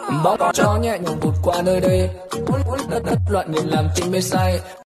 bóng con chó nhẹ nhàng vụt qua nơi đây, đất loạn nhìn làm tim mê say.